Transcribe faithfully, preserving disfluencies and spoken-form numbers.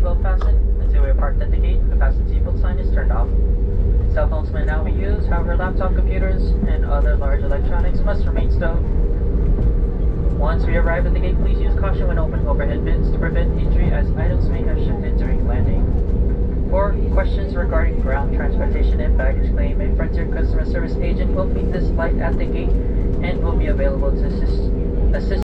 seatbelt fastened until we are parked at the gate and the fasten seatbelt sign is turned off. Cell phones may now be used, however laptop computers and other large electronics must remain stowed. Once we arrive at the gate, please use caution when opening overhead bins to prevent injury as items may have shifted during landing. For questions regarding ground transportation and baggage claim, a Frontier customer service agent will meet this flight at the gate and will be available to assist, assist